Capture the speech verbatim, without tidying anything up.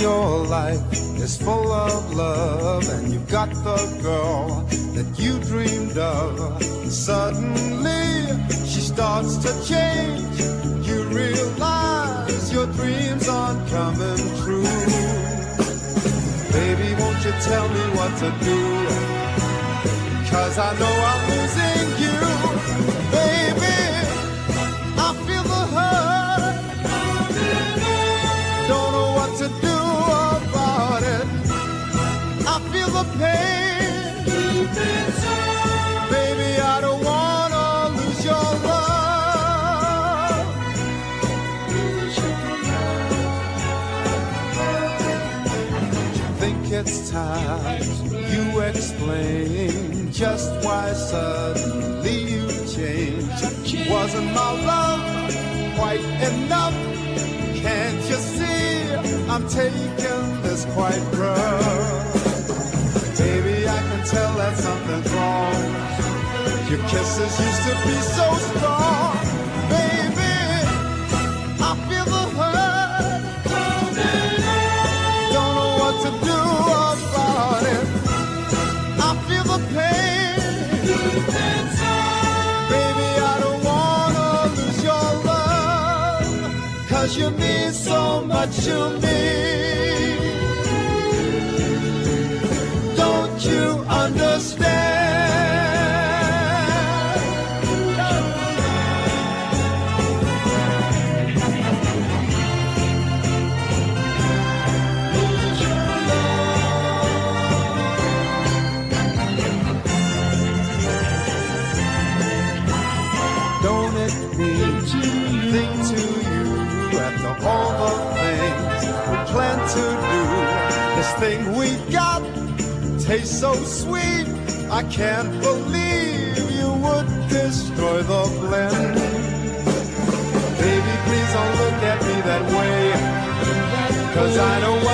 your life is full of love, and you've got the girl that you dreamed of. Suddenly she starts to change. You realize your dreams aren't coming true. Baby, won't you tell me what to do? 'Cause I know I'm losing you. Baby, I feel the hurt. Don't know what to do about it. I feel the pain. Baby, I don't wanna lose your love. You think it's time you explain just why suddenly you changed? Wasn't my love quite enough? Can't you see I'm taking this quite rough? Baby, I can tell that something's wrong. Your kisses used to be so strong. Baby, I feel the hurt. Don't know what to do about it. I feel the pain. Baby, I don't wanna lose your love, 'cause you mean so much to me. Don't you understand? Don't it mean thing to you after all the things we plan to do? This thing we got tastes so sweet, I can't believe you would destroy the blend. Baby, please don't look at me that way, 'cause I don't